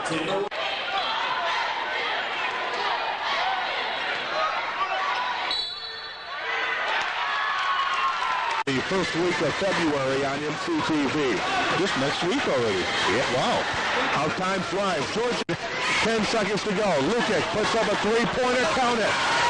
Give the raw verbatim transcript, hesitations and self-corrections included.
The first week of February on M C T V. Just next week already. Yeah. Wow. How time flies. Georgia, ten seconds to go. Lukic puts up a three-pointer. Count it.